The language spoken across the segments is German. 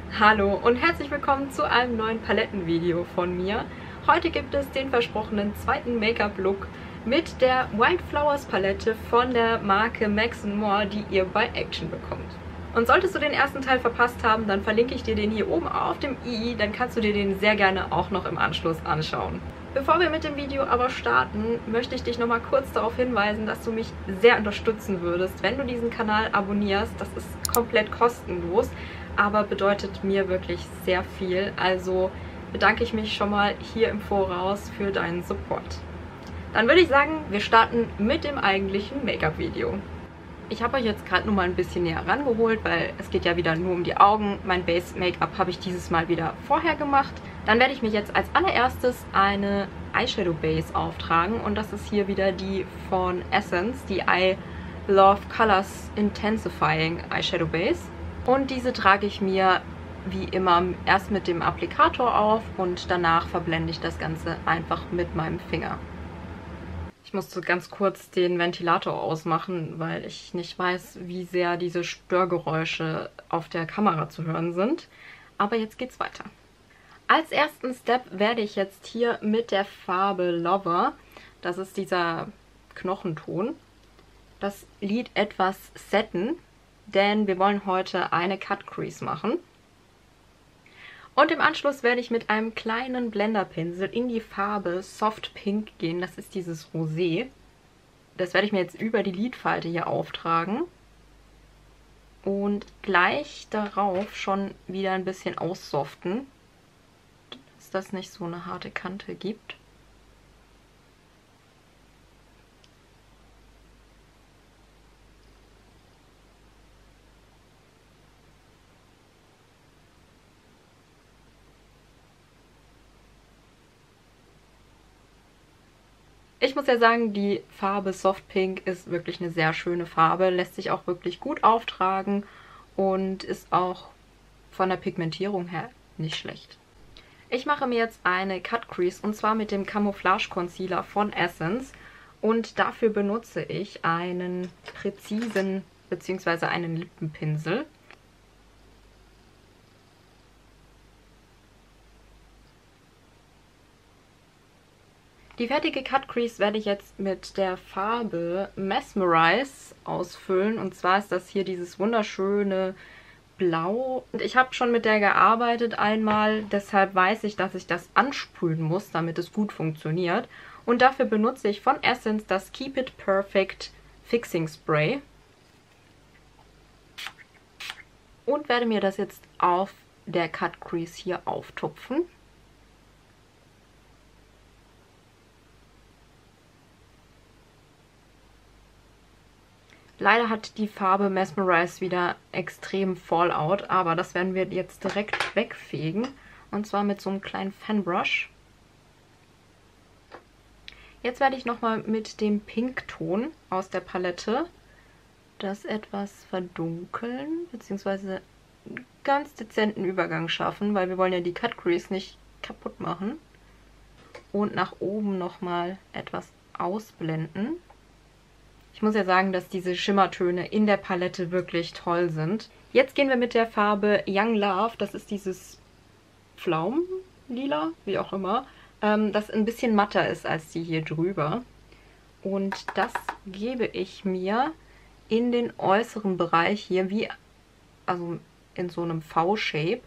Hallo und herzlich willkommen zu einem neuen Palettenvideo von mir. Heute gibt es den versprochenen zweiten Make-up-Look mit der Wildflowers Palette von der Marke Max More, die ihr bei Action bekommt. Und solltest du den ersten Teil verpasst haben, dann verlinke ich dir den hier oben auf dem i, dann kannst du dir den sehr gerne auch noch im Anschluss anschauen. Bevor wir mit dem Video aber starten, möchte ich dich nochmal kurz darauf hinweisen, dass du mich sehr unterstützen würdest, wenn du diesen Kanal abonnierst. Das ist komplett kostenlos, aber bedeutet mir wirklich sehr viel. Also bedanke ich mich schon mal hier im Voraus für deinen Support. Dann würde ich sagen, wir starten mit dem eigentlichen Make-up-Video. Ich habe euch jetzt gerade nur mal ein bisschen näher rangeholt, weil es geht ja wieder nur um die Augen. Mein Base-Make-up habe ich dieses Mal wieder vorher gemacht. Dann werde ich mir jetzt als allererstes eine Eyeshadow Base auftragen. Und das ist hier wieder die von Essence, die I Love Colors Intensifying Eyeshadow Base. Und diese trage ich mir wie immer erst mit dem Applikator auf und danach verblende ich das Ganze einfach mit meinem Finger. Ich musste ganz kurz den Ventilator ausmachen, weil ich nicht weiß, wie sehr diese Störgeräusche auf der Kamera zu hören sind. Aber jetzt geht's weiter. Als ersten Step werde ich jetzt hier mit der Farbe Lover, das ist dieser Knochenton, das Lid etwas setten, denn wir wollen heute eine Cut Crease machen. Und im Anschluss werde ich mit einem kleinen Blenderpinsel in die Farbe Soft Pink gehen. Das ist dieses Rosé. Das werde ich mir jetzt über die Lidfalte hier auftragen. Und gleich darauf schon wieder ein bisschen aussoften, dass das nicht so eine harte Kante gibt. Ich muss ja sagen, die Farbe Soft Pink ist wirklich eine sehr schöne Farbe, lässt sich auch wirklich gut auftragen und ist auch von der Pigmentierung her nicht schlecht. Ich mache mir jetzt eine Cut Crease und zwar mit dem Camouflage Concealer von Essence und dafür benutze ich einen präzisen bzw. einen Lippenpinsel. Die fertige Cut Crease werde ich jetzt mit der Farbe Mesmerize ausfüllen. Und zwar ist das hier dieses wunderschöne Blau. Und ich habe schon mit der gearbeitet einmal, deshalb weiß ich, dass ich das ansprühen muss, damit es gut funktioniert. Und dafür benutze ich von Essence das Keep It Perfect Fixing Spray. Und werde mir das jetzt auf der Cut Crease hier auftupfen. Leider hat die Farbe Mesmerize wieder extrem Fallout, aber das werden wir jetzt direkt wegfegen. Und zwar mit so einem kleinen Fanbrush. Jetzt werde ich nochmal mit dem Pinkton aus der Palette das etwas verdunkeln, beziehungsweise einen ganz dezenten Übergang schaffen, weil wir wollen ja die Cut Crease nicht kaputt machen. Und nach oben nochmal etwas ausblenden. Ich muss ja sagen, dass diese Schimmertöne in der Palette wirklich toll sind. Jetzt gehen wir mit der Farbe Young Love, das ist dieses Pflaumenlila, wie auch immer, das ein bisschen matter ist als die hier drüber. Und das gebe ich mir in den äußeren Bereich hier, also in so einem V-Shape.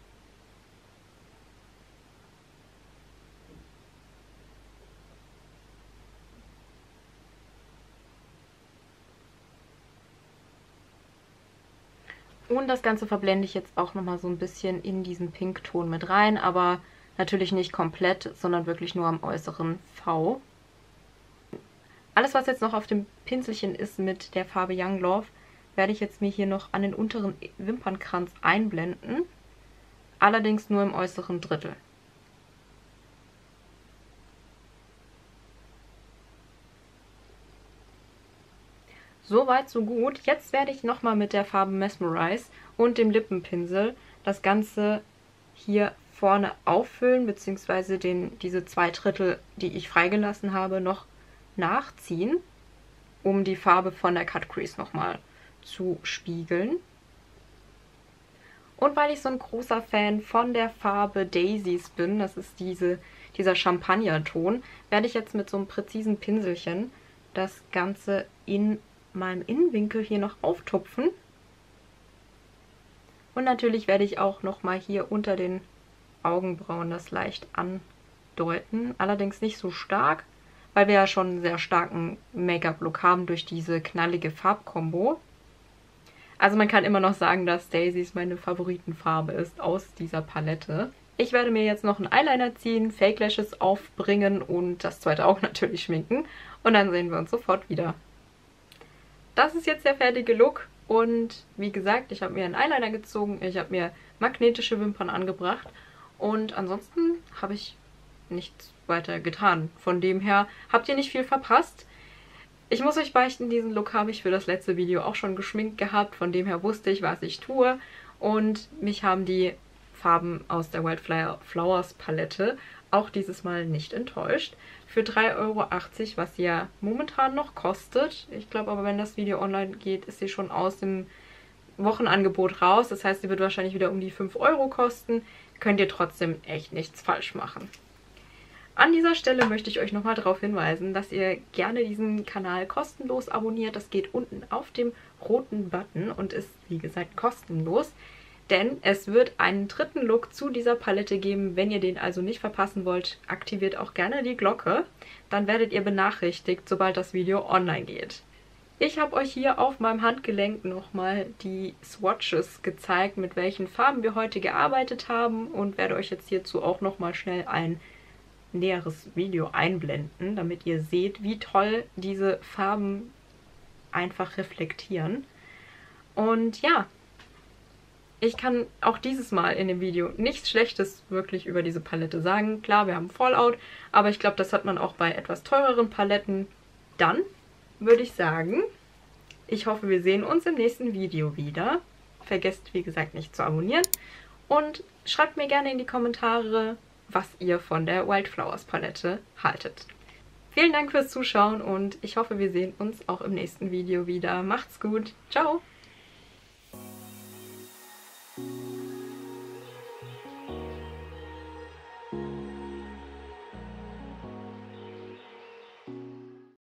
Und das Ganze verblende ich jetzt auch nochmal so ein bisschen in diesen Pinkton mit rein, aber natürlich nicht komplett, sondern wirklich nur am äußeren V. Alles, was jetzt noch auf dem Pinselchen ist mit der Farbe Young Love, werde ich jetzt mir hier noch an den unteren Wimpernkranz einblenden. Allerdings nur im äußeren Drittel. Soweit, so gut. Jetzt werde ich nochmal mit der Farbe Mesmerize und dem Lippenpinsel das Ganze hier vorne auffüllen, beziehungsweise diese 2/3, die ich freigelassen habe, noch nachziehen, um die Farbe von der Cut Crease nochmal zu spiegeln. Und weil ich so ein großer Fan von der Farbe Daisies bin, das ist dieser Champagnerton, werde ich jetzt mit so einem präzisen Pinselchen das Ganze in meinem Innenwinkel hier noch auftupfen. Und natürlich werde ich auch nochmal hier unter den Augenbrauen das leicht andeuten. Allerdings nicht so stark, weil wir ja schon einen sehr starken Make-up-Look haben durch diese knallige Farbkombo. Also man kann immer noch sagen, dass Daisies meine Favoritenfarbe ist aus dieser Palette. Ich werde mir jetzt noch einen Eyeliner ziehen, Fake Lashes aufbringen und das zweite Auge natürlich schminken. Und dann sehen wir uns sofort wieder. Das ist jetzt der fertige Look. Und wie gesagt, ich habe mir einen Eyeliner gezogen, ich habe mir magnetische Wimpern angebracht. Und ansonsten habe ich nichts weiter getan. Von dem her habt ihr nicht viel verpasst. Ich muss euch beichten, diesen Look habe ich für das letzte Video auch schon geschminkt gehabt. Von dem her wusste ich, was ich tue. Und mich haben die Farben aus der Wildflowers Palette auch dieses Mal nicht enttäuscht. Für 3,80 €, was sie ja momentan noch kostet. Ich glaube aber, wenn das Video online geht, ist sie schon aus dem Wochenangebot raus. Das heißt, sie wird wahrscheinlich wieder um die 5 € kosten. Könnt ihr trotzdem echt nichts falsch machen. An dieser Stelle möchte ich euch nochmal darauf hinweisen, dass ihr gerne diesen Kanal kostenlos abonniert. Das geht unten auf dem roten Button und ist, wie gesagt, kostenlos. Denn es wird einen dritten Look zu dieser Palette geben. Wenn ihr den also nicht verpassen wollt, aktiviert auch gerne die Glocke. Dann werdet ihr benachrichtigt, sobald das Video online geht. Ich habe euch hier auf meinem Handgelenk nochmal die Swatches gezeigt, mit welchen Farben wir heute gearbeitet haben. Und werde euch jetzt hierzu auch nochmal schnell ein näheres Video einblenden, damit ihr seht, wie toll diese Farben einfach reflektieren. Und ja, ich kann auch dieses Mal in dem Video nichts Schlechtes wirklich über diese Palette sagen. Klar, wir haben Fallout, aber ich glaube, das hat man auch bei etwas teureren Paletten. Dann würde ich sagen, ich hoffe, wir sehen uns im nächsten Video wieder. Vergesst, wie gesagt, nicht zu abonnieren. Und schreibt mir gerne in die Kommentare, was ihr von der Wildflowers Palette haltet. Vielen Dank fürs Zuschauen und ich hoffe, wir sehen uns auch im nächsten Video wieder. Macht's gut. Ciao!